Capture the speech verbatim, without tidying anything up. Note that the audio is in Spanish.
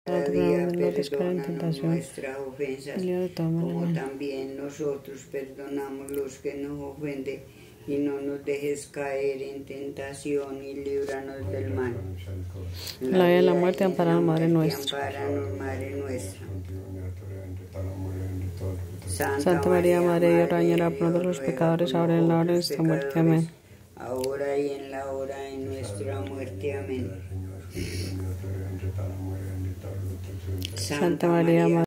Cada día perdónanos nuestras ofensas, como también también nosotros perdonamos los que nos ofenden, y no nos dejes caer en tentación, y líbranos del mal. La vida y la muerte, amparanos, Madre nuestra. Amparanos, Madre nuestra. Santa María, Madre de Dios, ruega por nosotros los pecadores, ahora y en la hora de nuestra muerte. Amén. Ahora y en la hora de nuestra muerte. Amén. Santa María, Madre